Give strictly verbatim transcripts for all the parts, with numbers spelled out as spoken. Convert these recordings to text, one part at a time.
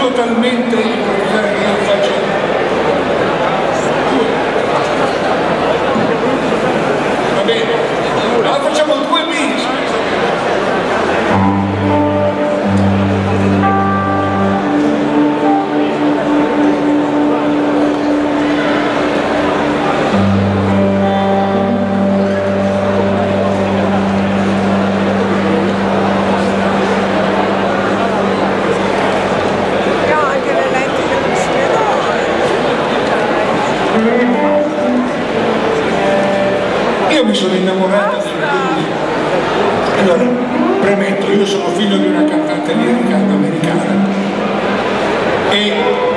totalmente improvvisare che io faccio. Va bene, allora facciamo due bis. Io mi sono innamorato del blues. Allora, premetto, io sono figlio di una cantante lirica americana e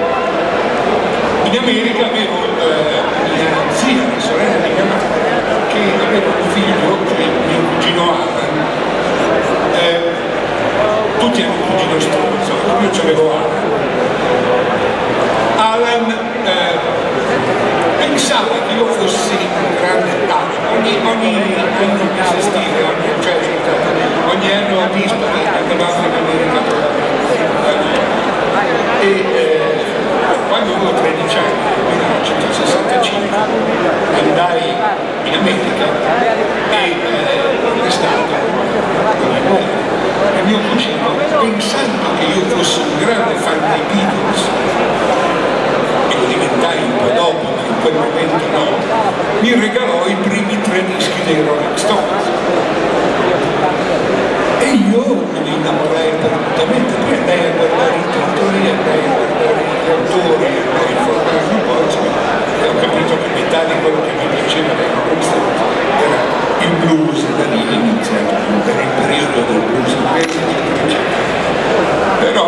in America avevo eh, mia zia, la sorella di mia madre, che aveva un figlio, cioè mio cugino Alan. Eh, tutti hanno un cugino stronzo, io c'avevo Alan. Alan eh, pensava che io fossi un grande Alan. Ogni, ogni anno bisestive, ogni, cioè, ogni anno a Dispari andavamo in America e eh, quando avevo tredici anni, nel millenovecentosessantacinque, andai in America e eh, l'estate e mio cugino, pensando che io fossi un grande fan dei Beatles, e lo diventai un po' dopo, ma in quel momento no, mi regalò i primi tre dischi dei Rolling Stones e io me ne innamorai perdutamente, poi andai a guardare i titoli, andai a guardare gli autori, andai a informarmi un po' e ho capito che metà di quello che mi piaceva dei Rolling Stones era il blues, e da lì iniziato, era il periodo del blues però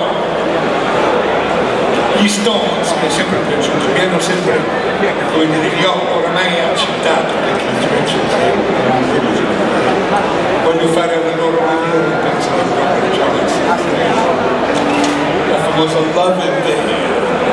gli Stones mi è sempre piaciuto, mi hanno sempre, come dire, li ho oramai accettato perché invece voglio fare la loro maniera, penso che proprio Jones, la famosa Love and Day.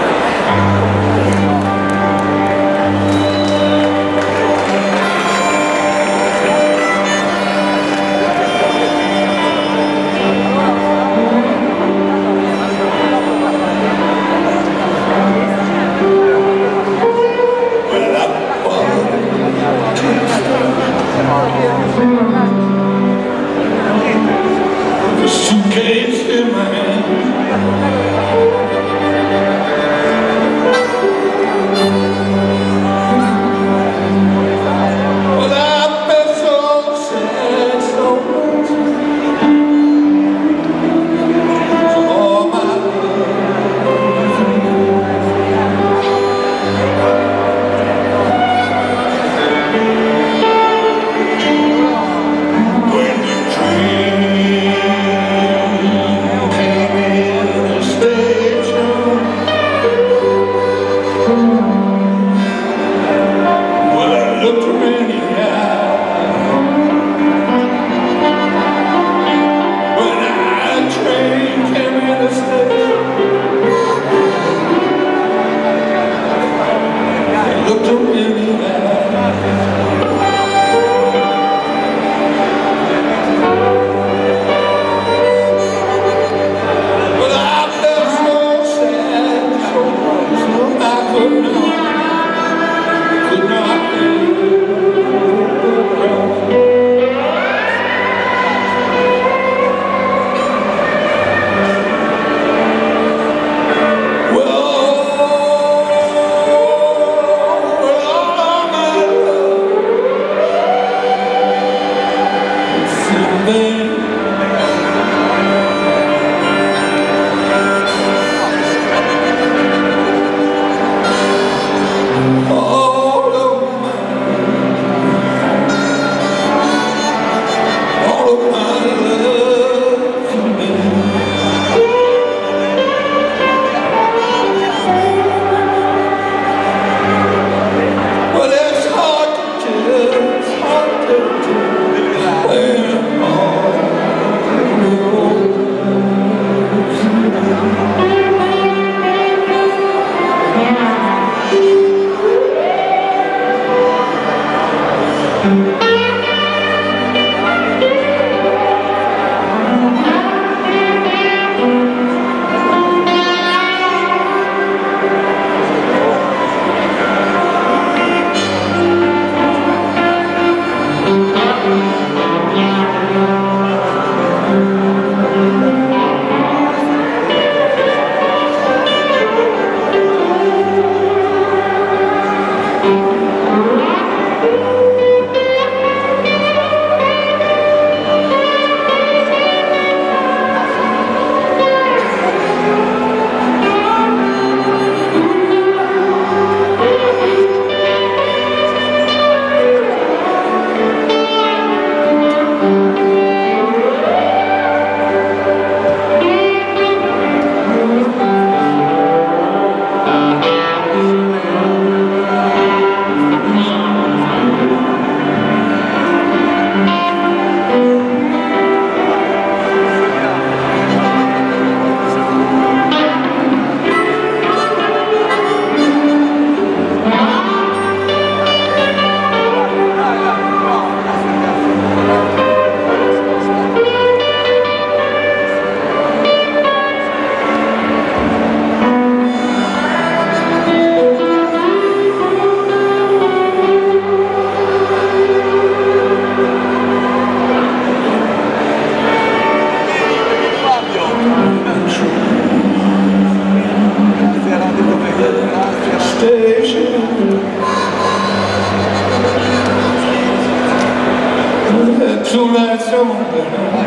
The suitcase in my hand. When the dream came in Don't